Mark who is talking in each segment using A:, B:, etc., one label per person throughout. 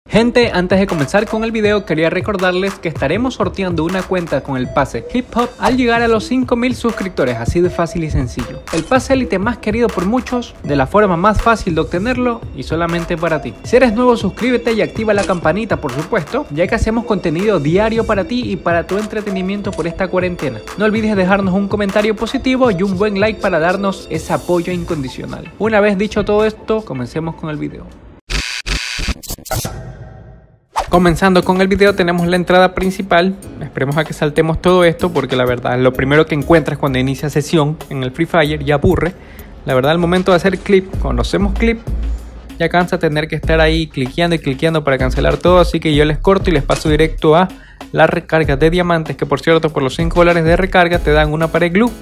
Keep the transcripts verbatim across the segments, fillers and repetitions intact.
A: Gente, antes de comenzar con el video quería recordarles que estaremos sorteando una cuenta con el pase Hip Hop al llegar a los cinco mil suscriptores, así de fácil y sencillo. El pase élite más querido por muchos, de la forma más fácil de obtenerlo y solamente para ti. Si eres nuevo, suscríbete y activa la campanita, por supuesto, ya que hacemos contenido diario para ti y para tu entretenimiento por esta cuarentena. No olvides dejarnos un comentario positivo y un buen like para darnos ese apoyo incondicional. Una vez dicho todo esto, comencemos con el video. Comenzando con el video, tenemos la entrada principal. Esperemos a que saltemos todo esto porque la verdad lo primero que encuentras cuando inicia sesión en el Free Fire ya aburre. La verdad, al momento de hacer clip, cuando hacemos clip, ya cansa tener que estar ahí cliqueando y cliqueando para cancelar todo. Así que yo les corto y les paso directo a la recarga de diamantes, que por cierto por los cinco dólares de recarga te dan una pared glue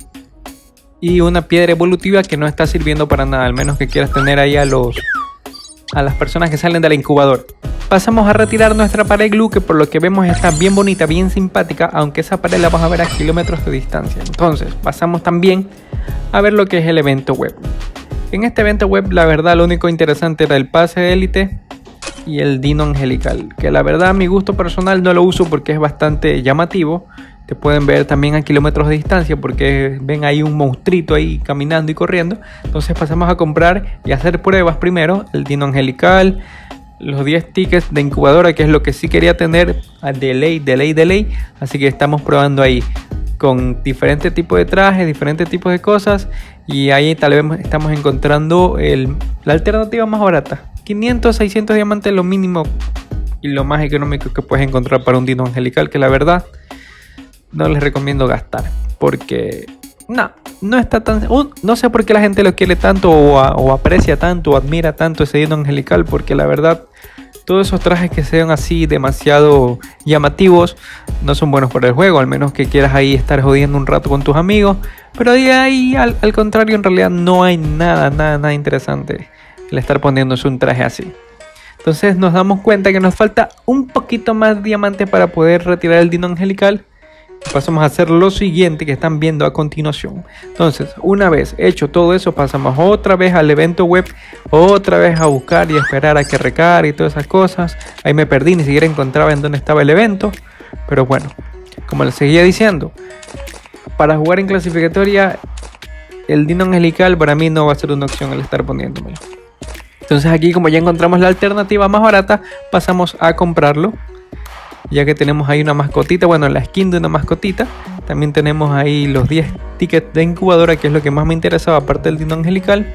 A: y una piedra evolutiva que no está sirviendo para nada, al menos que quieras tener ahí a los a las personas que salen de la incubadora. Pasamos a retirar nuestra pared glue, que por lo que vemos está bien bonita, bien simpática, aunque esa pared la vamos a ver a kilómetros de distancia. Entonces pasamos también a ver lo que es el evento web. En este evento web la verdad lo único interesante era el pase élite y el dino angelical, que la verdad a mi gusto personal no lo uso porque es bastante llamativo. Te pueden ver también a kilómetros de distancia porque ven ahí un monstruito ahí caminando y corriendo. Entonces pasamos a comprar y hacer pruebas primero. El dino angelical, los diez tickets de incubadora, que es lo que sí quería tener de ley, de ley, de ley. Así que estamos probando ahí con diferentes tipos de trajes, diferentes tipos de cosas. Y ahí tal vez estamos encontrando el, la alternativa más barata. quinientos, seiscientos diamantes lo mínimo y lo más económico que puedes encontrar para un dino angelical, que la verdad no les recomiendo gastar porque no, no está tan... Uh, no sé por qué la gente lo quiere tanto o, a, o aprecia tanto o admira tanto ese dino angelical, porque la verdad todos esos trajes que sean así demasiado llamativos no son buenos para el juego, al menos que quieras ahí estar jodiendo un rato con tus amigos. Pero de ahí al, al contrario, en realidad no hay nada, nada, nada interesante el estar poniéndose un traje así. Entonces nos damos cuenta que nos falta un poquito más de diamante para poder retirar el dino angelical. Pasamos a hacer lo siguiente que están viendo a continuación. Entonces, una vez hecho todo eso, pasamos otra vez al evento web, otra vez a buscar y esperar a que recargue y todas esas cosas. Ahí me perdí, ni siquiera encontraba en dónde estaba el evento. Pero bueno, como les seguía diciendo, para jugar en clasificatoria, el dino angelical para mí no va a ser una opción el estar poniéndomelo. Entonces aquí, como ya encontramos la alternativa más barata, pasamos a comprarlo. Ya que tenemos ahí una mascotita, bueno, la skin de una mascotita. También tenemos ahí los diez tickets de incubadora, que es lo que más me interesaba, aparte del dino angelical.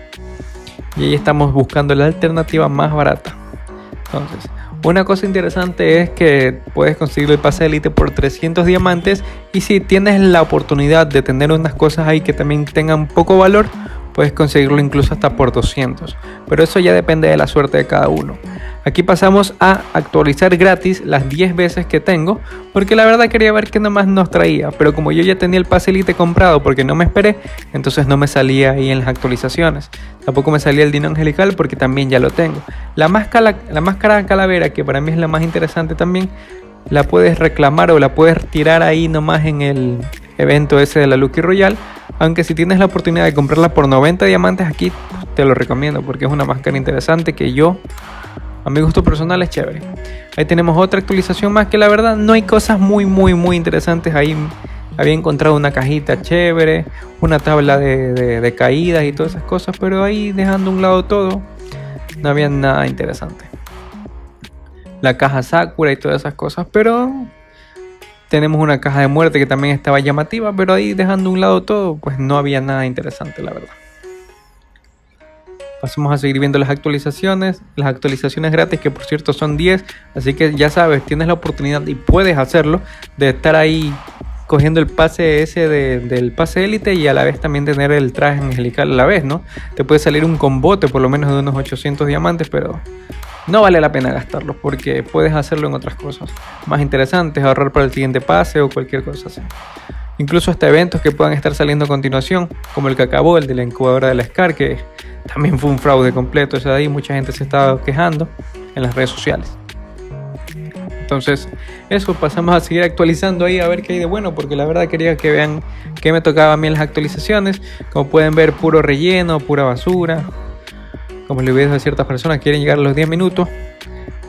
A: Y ahí estamos buscando la alternativa más barata. Entonces, una cosa interesante es que puedes conseguir el pase élite por trescientos diamantes. Y si tienes la oportunidad de tener unas cosas ahí que también tengan poco valor, puedes conseguirlo incluso hasta por doscientos. Pero eso ya depende de la suerte de cada uno. Aquí pasamos a actualizar gratis las diez veces que tengo, porque la verdad quería ver qué nomás nos traía, pero como yo ya tenía el pase élite comprado porque no me esperé, entonces no me salía ahí en las actualizaciones. Tampoco me salía el dino angelical porque también ya lo tengo. La máscara, la máscara calavera, que para mí es la más interesante también, la puedes reclamar o la puedes tirar ahí nomás en el evento ese de la Lucky Royale. Aunque si tienes la oportunidad de comprarla por noventa diamantes, aquí te lo recomiendo porque es una máscara interesante que yo, a mi gusto personal, es chévere. Ahí tenemos otra actualización más, que la verdad no hay cosas muy muy muy interesantes. Ahí había encontrado una cajita chévere, una tabla de, de, de caídas y todas esas cosas, pero ahí dejando a un lado todo, no había nada interesante. La caja Sakura y todas esas cosas, pero tenemos una caja de muerte que también estaba llamativa, pero ahí dejando a un lado todo, pues no había nada interesante, la verdad. Pasamos a seguir viendo las actualizaciones, las actualizaciones gratis, que por cierto son diez, así que ya sabes, tienes la oportunidad y puedes hacerlo, de estar ahí cogiendo el pase ese de, del pase élite y a la vez también tener el traje angelical a la vez, ¿no? Te puede salir un combote por lo menos de unos ochocientos diamantes, pero no vale la pena gastarlos porque puedes hacerlo en otras cosas más interesantes, ahorrar para el siguiente pase o cualquier cosa así. Incluso hasta eventos que puedan estar saliendo a continuación, como el que acabó, el de la incubadora de la Scar, que también fue un fraude completo. Ese de ahí mucha gente se estaba quejando en las redes sociales. Entonces eso, pasamos a seguir actualizando ahí a ver qué hay de bueno, porque la verdad quería que vean qué me tocaba a mí en las actualizaciones. Como pueden ver, puro relleno, pura basura. Como le voy a decir a ciertas personas, quieren llegar a los diez minutos.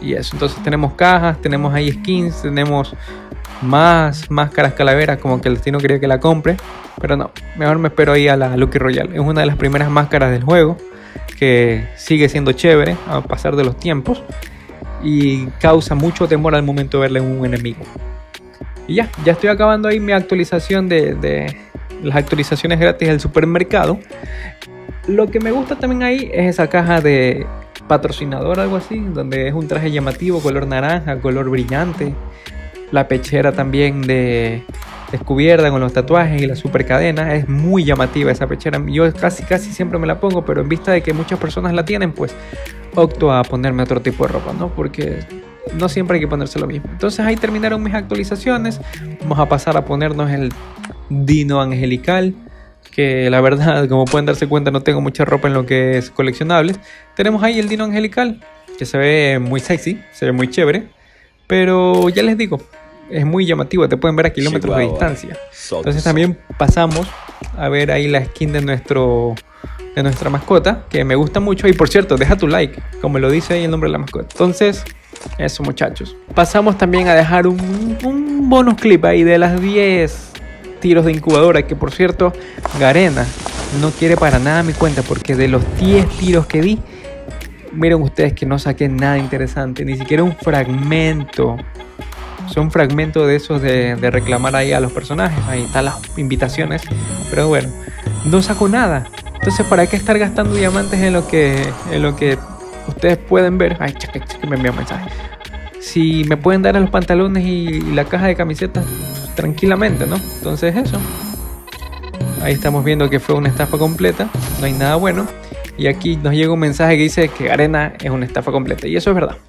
A: y eso. Entonces tenemos cajas, tenemos ahí skins, tenemos más máscaras calaveras, como que el destino quería que la compre, pero no, mejor me espero ahí a la Lucky Royale. Es una de las primeras máscaras del juego que sigue siendo chévere a pasar de los tiempos y causa mucho temor al momento de verle a un enemigo. Y ya, ya estoy acabando ahí mi actualización de, de las actualizaciones gratis del supermercado. Lo que me gusta también ahí es esa caja de patrocinador, algo así, donde es un traje llamativo, color naranja, color brillante. La pechera también de descubierta con los tatuajes y la super cadena. Es muy llamativa esa pechera. Yo casi casi siempre me la pongo, pero en vista de que muchas personas la tienen, pues opto a ponerme otro tipo de ropa, ¿no? Porque no siempre hay que ponerse lo mismo. Entonces ahí terminaron mis actualizaciones. Vamos a pasar a ponernos el Dino Angelical, que la verdad, como pueden darse cuenta, no tengo mucha ropa en lo que es coleccionables. Tenemos ahí el Dino Angelical, que se ve muy sexy, se ve muy chévere, pero ya les digo, es muy llamativo, te pueden ver a kilómetros de distancia. Entonces también pasamos a ver ahí la skin de nuestro de nuestra mascota, que me gusta mucho. Y por cierto, deja tu like, como lo dice ahí el nombre de la mascota. Entonces, eso, muchachos. Pasamos también a dejar un, un bonus clip ahí de las diez tiros de incubadora, que por cierto, Garena no quiere para nada mi cuenta, porque de los diez tiros que di, miren ustedes que no saqué nada interesante, ni siquiera un fragmento. Son fragmentos de esos de, de reclamar ahí a los personajes. Ahí están las invitaciones, pero bueno, no saco nada. Entonces, ¿para qué estar gastando diamantes en lo que, en lo que ustedes pueden ver? Ay, cheque, cheque, me envió un mensaje. Si me pueden dar a los pantalones y, y la caja de camisetas tranquilamente, ¿no? Entonces eso. Ahí estamos viendo que fue una estafa completa. No hay nada bueno. Y aquí nos llega un mensaje que dice que Garena es una estafa completa. Y eso es verdad.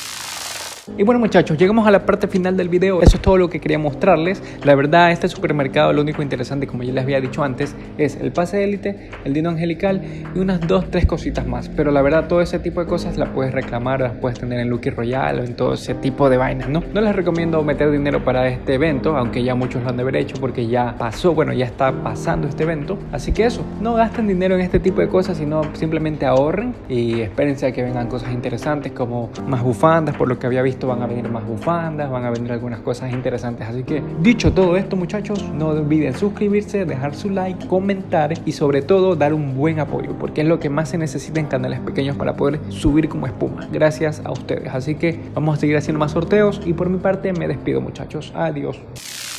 A: Y bueno, muchachos, llegamos a la parte final del video. Eso es todo lo que quería mostrarles. La verdad, este supermercado, lo único interesante, como ya les había dicho antes, es el pase de élite, el Dino Angelical y unas dos, tres cositas más. Pero la verdad, todo ese tipo de cosas las puedes reclamar, las puedes tener en Lucky Royale o en todo ese tipo de vainas, ¿no? No les recomiendo meter dinero para este evento, aunque ya muchos lo han de haber hecho porque ya pasó, bueno, ya está pasando este evento. Así que eso, no gasten dinero en este tipo de cosas, sino simplemente ahorren y espérense a que vengan cosas interesantes como más bufandas. Por lo que había visto, van a venir más bufandas, van a venir algunas cosas interesantes. Así que, dicho todo esto, muchachos, no olviden suscribirse, dejar su like, comentar y sobre todo dar un buen apoyo, porque es lo que más se necesita en canales pequeños para poder subir como espuma, gracias a ustedes. Así que vamos a seguir haciendo más sorteos y por mi parte me despido, muchachos. Adiós.